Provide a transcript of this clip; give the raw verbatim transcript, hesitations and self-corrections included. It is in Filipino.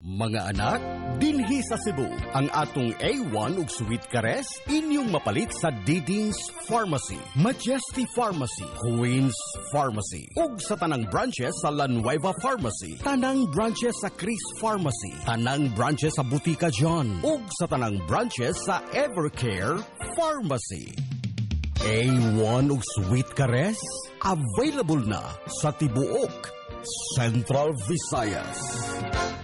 Mga anak, dinhi sa Cebu, ang atong A one ug Sweet Kares inyong mapalit sa Diding's Pharmacy, Majesty Pharmacy, Queen's Pharmacy, ug sa tanang branches sa La Nueva Pharmacy, tanang branches sa Chris Pharmacy, tanang branches sa Butika John, ug sa tanang branches sa Evercare Pharmacy. A one ug Sweet Kares, available na sa tibuok Central Visayas.